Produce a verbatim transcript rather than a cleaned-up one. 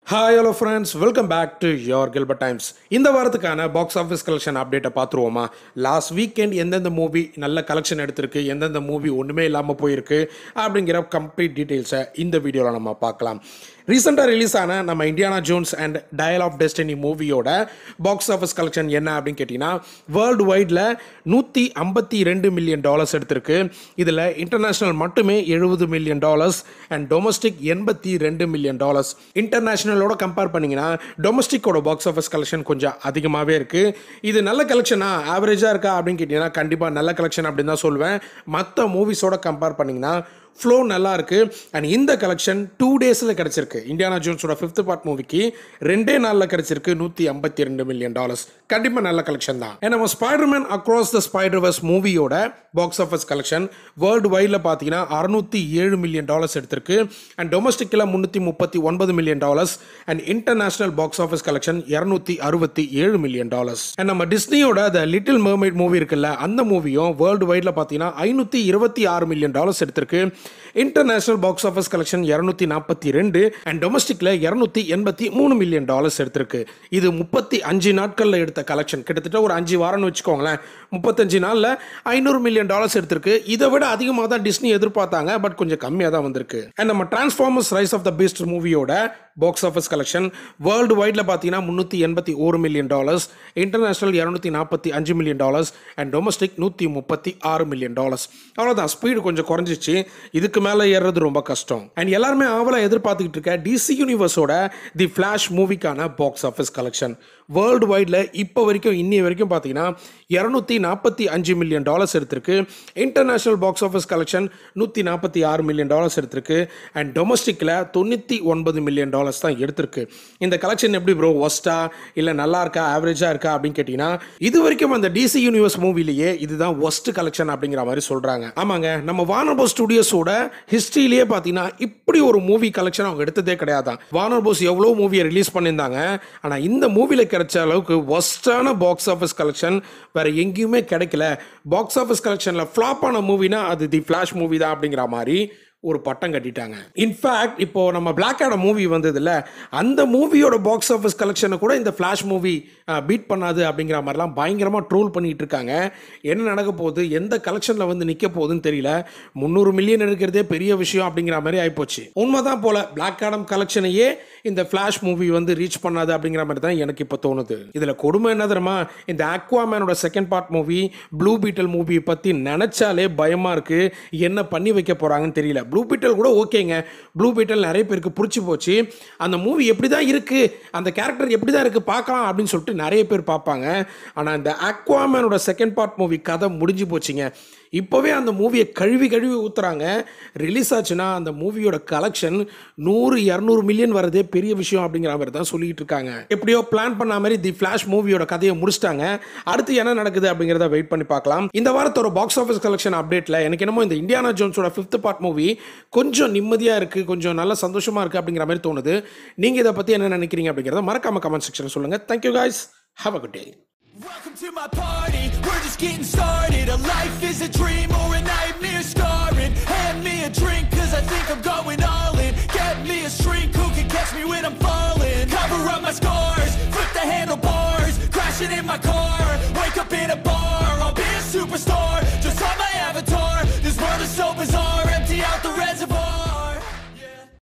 Hi hello friends, welcome back to your Gilbert Times. இந்த வாரத்துக்கான box office collection அப்டேட்டை பார்த்துருவோமா? லாஸ்ட் வீக்கெண்ட் எந்தெந்த மூவி நல்ல கலெக்ஷன் எடுத்திருக்கு, எந்தெந்த மூவி ஒன்றுமே இல்லாமல் போயிருக்கு அப்படிங்கிற கம்ப்ளீட் டீட்டெயில்ஸை இந்த வீடியோவில் நம்ம பார்க்கலாம். ரீசெண்டாக ரிலீஸ் ஆன நம்ம Indiana Jones and dial of destiny மூவியோட பாக்ஸ் ஆஃபீஸ் கலெக்ஷன் என்ன அப்படின்னு கேட்டிங்கன்னா, வேர்ல்டு வைடில் நூற்றி ஐம்பத்தி ரெண்டு மில்லியன் டாலர்ஸ் எடுத்திருக்கு. இதில் இன்டர்நேஷ்னல் மட்டுமே எழுபது மில்லியன் டாலர்ஸ் அண்ட் டொமஸ்டிக் எண்பத்தி ரெண்டு மில்லியன் டாலர்ஸ். இன்டர்நேஷ்னலோட கம்பேர் பண்ணிங்கன்னா டொமஸ்டிக்கோட பாக்ஸ் ஆஃபீஸ் கலெக்ஷன் கொஞ்சம் அதிகமாகவே இருக்குது. இது நல்ல கலெக்ஷனா ஆவரேஜாக இருக்கா அப்படின்னு கேட்டிங்கன்னா கண்டிப்பாக நல்ல கலெக்ஷன் அப்படின்னு தான் சொல்லுவேன். மற்ற மூவிஸோட கம்பேர் பண்ணிங்கன்னா ஃப்ளோ நல்லா இருக்கு. அண்ட் இந்த கலெக்ஷன் டூ டேஸில் கிடச்சிருக்கு. இண்டியானா ஜோன்ஸோட ஃபிஃப்த் பார்ட் மூவிக்கு ரெண்டே நாளில் கிடச்சிருக்கு நூற்றி ஐம்பத்தி ரெண்டு மில்லியன் டாலர்ஸ். கண்டிப்பாக நல்ல கலெக்ஷன் தான். நம்ம ஸ்பைடர்மேன் அக்ராஸ் த ஸ்பைடர்வர்ஸ் மூவியோட பாக்ஸ் ஆஃபீஸ் கலெக்ஷன் வேர்ல்டு வைடில் பார்த்தீங்கன்னா அறுநூற்றி ஏழு மில்லியன் டாலர்ஸ் எடுத்திருக்கு. அண்ட் டொமஸ்டிக்கில் முந்நூற்றி முப்பத்தி ஒன்பது million dollars and international box office collection இரநூத்தி அறுபத்தி ஏழு மில்லியன் டாலர்ஸ். அண்ட் நம்ம டிஸ்னியோட த லிட்டில் மெர்மைட் மூவி இருக்குல்ல, அந்த மூவியும் வேர்ல்டு வைடில் பார்த்தீங்கன்னா ஐநூற்றி இருபத்தி ஆறு மில்லியன் டாலர்ஸ் எடுத்திருக்கு. இன்டர்நேஷனல் பாக்ஸ் ஆஃபீஸ் கலெக்ஷன் இருநூத்தி நாற்பத்தி ரெண்டு அண்ட் டொமஸ்டிக்ல இருநூத்தி எண்பத்தி மூணு மில்லியன் டாலர்ஸ் எடுத்திருக்கு. இது முப்பத்தி அஞ்சு நாட்கள்ல எடுத்த கலெக்ஷன். கிட்டத்தட்ட ஒரு அஞ்சு வாரம்னு வச்சுக்கோங்களேன். முப்பத்தஞ்சு நாள்ல ஐநூறு மில்லியன் டாலர்ஸ் எடுத்திருக்கு. இதை விட அதிகமாக தான் டிஸ்னி எதிர்பார்த்தாங்க, பட் கொஞ்சம் கம்மியாக தான் வந்திருக்கு. அண்ட் நம்ம Transformers rise of the beast மூவியோட பாக்ஸ் ஆஃபீஸ் கலெக்ஷன் வேர்ல்டு வைடில் பார்த்தீங்கன்னா முந்நூற்றி எண்பத்தி ஒரு மில்லியன் டாலர்ஸ், இன்டர்நேஷனல் இரநூத்தி நாற்பத்தி அஞ்சு மில்லியன் டாலர்ஸ் அண்ட் டொமஸ்டிக் நூற்றி முப்பத்தி ஆறு மில்லியன் டாலர்ஸ். அவ்வளோதான், ஸ்பீடு கொஞ்சம் குறைஞ்சிச்சு. இதுக்கு மேலே ஏறுறது ரொம்ப கஷ்டம். அண்ட் எல்லாருமே ஆவலாக எதிர்பார்த்துக்கிட்டு இருக்க டிசி யூனிவர்ஸோட தி ஃபிளாஷ் மூவிக்கான பாக்ஸ் ஆஃபீஸ் கலெக்ஷன் வேர்ல்டு வைடில் இப்போ வரைக்கும் இன்னி வரைக்கும் பார்த்தீங்கன்னா இரநூத்தி நாற்பத்தி அஞ்சு மில்லியன் டாலர்ஸ் எடுத்திருக்கு. இன்டர்நேஷனல் பாக்ஸ் ஆஃபீஸ் கலெக்ஷன் நூற்றி நாற்பத்தி ஆறு மில்லியன் டாலர்ஸ் எடுத்திருக்கு. அண்ட் டொமஸ்டிக்கில் தொண்ணூற்றி ஒன்பது மில்லியன் டாலர்ஸ் தான் எடுத்திருக்கு. இந்த கலெக்ஷன் எப்படி ப்ரோ, ஒஸ்டா இல்லை நல்லா இருக்கா, ஆவரேஜாக இருக்கா அப்படின்னு கேட்டிங்கன்னா, இது வரைக்கும் அந்த டிசி யூனிவர்ஸ் மூவிலேயே இதுதான் ஒஸ்ட் கலெக்ஷன் அப்படிங்கிற மாதிரி சொல்கிறாங்க. ஆமாங்க, நம்ம வார்னர் போஸ் ஸ்டுடியோஸோட ஹிஸ்ட்ரியிலேயே பார்த்தீங்கன்னா இப்படி ஒரு மூவி கலெக்ஷன் அவங்க எடுத்ததே கிடையாதான். வார்னர் போஸ் எவ்வளோ மூவியை ரிலீஸ் பண்ணியிருந்தாங்க, ஆனால் இந்த மூவியில் கிடைச்ச அளவுக்கு ஒஸ்டான பாக்ஸ் ஆஃபீஸ் கலெக்ஷன் வேற எங்கேயுமே கிடைக்கல. பாக்ஸ் ஆஃபீஸ் கலெக்ஷன்ல ஃபிளாப் ஆன மூவினா அது தி ஃபிளாஷ் மூவி தான் அப்படிங்கிற மாதிரி ஒரு பட்டம் கட்டிட்டாங்க. இன்ஃபேக்ட் இப்போ நம்ம பிளாக் ஆடம் மூவி வந்ததுல அந்த மூவியோட பாக்ஸ் ஆஃபீஸ் கலெக்ஷனை கூட இந்த ஃபிளாஷ் மூவி பீட் பண்ணாது அப்படிங்கிற மாதிரிலாம் பயங்கரமாக ட்ரோல் பண்ணிட்டு இருக்காங்க. என்ன நடக்க போகுது, எந்த கலெக்ஷனில் வந்து நிற்க போகுதுன்னு தெரியல. முந்நூறு மில்லியன் எடுக்கிறதே பெரிய விஷயம் அப்படிங்கிற மாதிரி ஆயிப்போச்சு. உண்மைதான் போல, பிளாக் ஆடம் கலெக்ஷனையே இந்த ஃபிளாஷ் மூவி வந்து ரீச் பண்ணாது அப்படிங்கிற மாதிரி தான் எனக்கு இப்போ தோணுது. இதில் கொடுமை என்ன தெரியுமா, இந்த அக்வாமேனோட second part movie blue beetle மூவியை பற்றி நினச்சாலே பயமாக இருக்கு. என்ன பண்ணி வைக்க போகிறாங்கன்னு தெரியல. ப்ளூ பீட்டல் கூட ஓகேங்க, ப்ளூ பீட்டல் நிறைய பேருக்கு பிடிச்சி போச்சு. அந்த மூவி எப்படி தான் இருக்குது, அந்த கேரக்டர் எப்படி தான் இருக்குது பார்க்கலாம் அப்படின்னு சொல்லிட்டு நிறைய பேர் பார்ப்பாங்க. ஆனால் இந்த அக்வாமேனோட செகண்ட் பார்ட் மூவி கதை முடிஞ்சு போச்சுங்க. இப்போவே அந்த மூவியை கழுவி கழுவி ஊற்றுறாங்க. ரிலீஸ் ஆச்சுன்னா அந்த மூவியோட கலெக்ஷன் நூறு இரநூறு மில்லியன் வரதே பெரிய விஷயம் அப்படிங்கிற மாதிரி தான் சொல்லிட்டு இருக்காங்க. எப்படியோ பிளான் பண்ண மாதிரி தி ஃபிளாஷ் மூவியோட கதையை முடிச்சிட்டாங்க. அடுத்து என்ன நடக்குது அப்படிங்கிறத வெயிட் பண்ணி பார்க்கலாம். இந்த வாரத்தோட பாக்ஸ் ஆஃபீஸ் கலெக்ஷன் அப்டேட்டில் எனக்கு என்னமோ இந்த இண்டியானா ஜோன்ஸோட ஃபிஃப்த் பார்ட் மூவி கொஞ்சம் நிம்மதியாக இருக்குது, கொஞ்சம் நல்ல சந்தோஷமாக இருக்குது அப்படிங்கிற மாதிரி தோணுது. நீங்கள் இதை பற்றி என்ன நினைக்கிறீங்க அப்படிங்கிறத மறக்காம கமெண்ட் செக்ஷன் சொல்லுங்கள். Thank you guys, have a good day. Welcome to my party, we're just getting started. A life is a dream or a nightmare scarring. Hand me a drink cause I think I'm going all in. Get me a shrink who can catch me when I'm falling. Cover up my scars, flip the handlebars, crashing in my car.